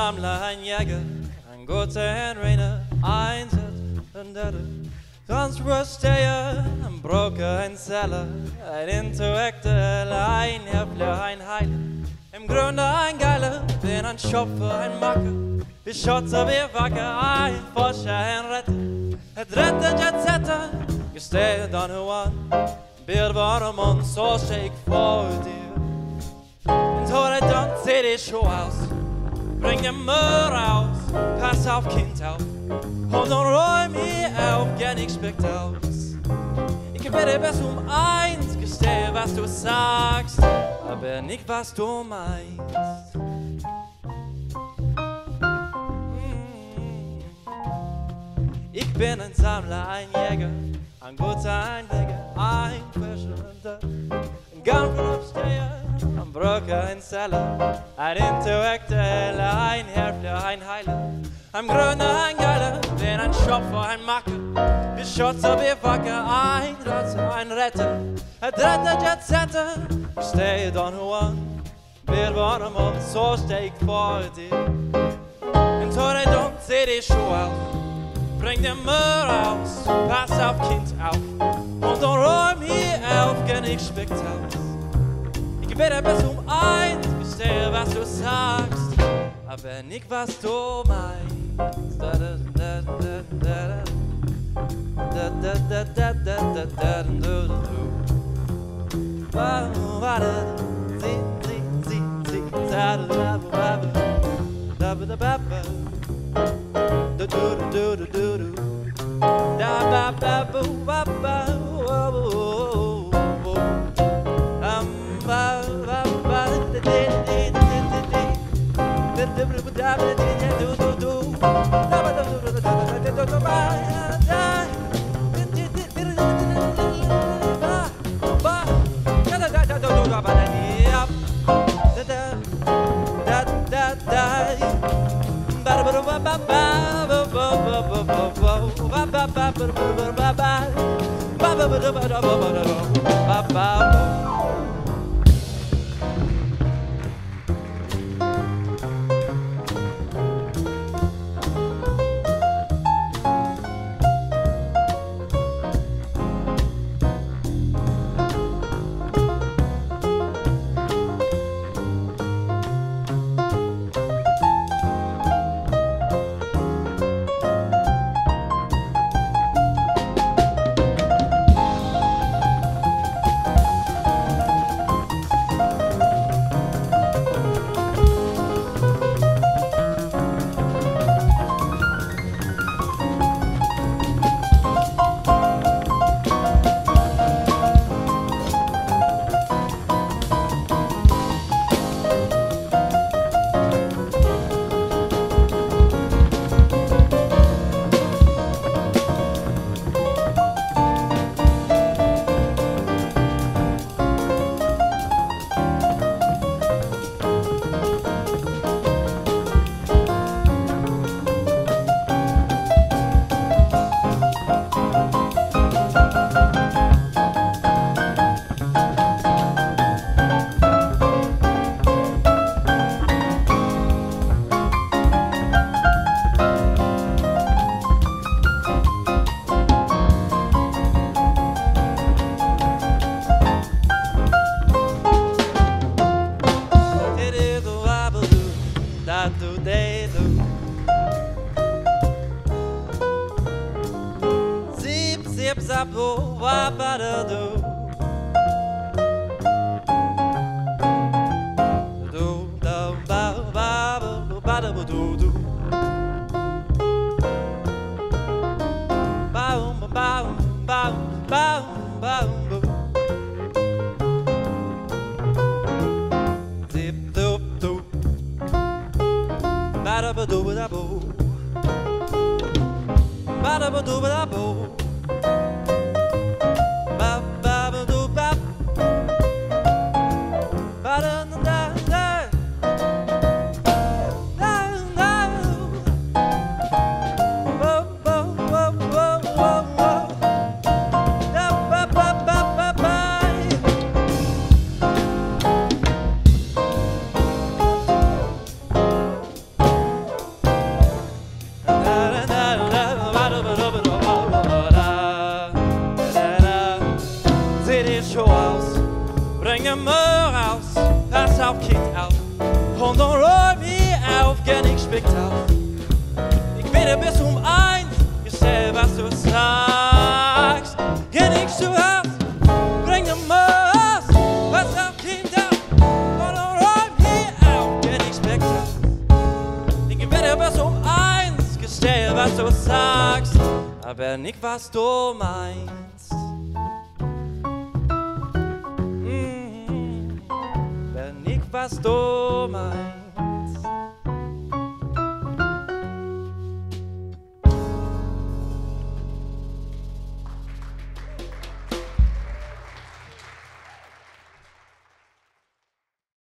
Sammler, ein Jäger, ein guter Renner, ein Transversteher, ein Broker, ein Seller, ein Intellektuell, ein Helfer, ein Heiler, im Grunde ein Geiler, bin ein Schopfer, ein Macker, wie Schotzer, wie Wacker, ein Forscher, ein Retter, ein Retter, Jetsetter, gestehe Don Juan, Bild warum und so steh ich vor dir. Und heute dann zieh die Schuh aus, bring den Müll raus, pass auf Kind auf, und dann räum mich auf, gern ich speckt aus. Ich werde bis eins, gestehe, was du sagst, aber nicht, was du meinst. Ich bin ein Sammler, ein Jäger, ein guter Einleger, ein Verschwender, ein Garnverabsteher, ein Broker, ein Seller, ein Intellektueller, ein Helfer, ein Heiler, ein Grüner, ein Geiler, bin ein Schopfer, ein Macker, wie Schotzer, wie Wacker, ein Rotzer, ein Retter, ein Retter, Jetsetter, ich stehe Don Juan, wir waren und so steh ich vor dir. Und heute dann zieh die Schuhe aus, bring den Müll raus, pass auf Kind auf, und dann räum hier auf, gern ich speckt aus. Ich werde bis eins, gestehe, was du sagst, aber nicht, was du meinst. zieh die Schuh aus, bring den Müll raus, pass auf Kind auf und dann roll mich auf, geh nicht spickt auf. Ich werde bis um 1, gestell was du sagst, geh nicht zu hart, bring den Müll raus, pass auf Kind auf und dann roll mich auf, geh nicht spickt auf. Ich werde bis um 1, gestell was du sagst, aber nicht was du meinst. Was du meinst.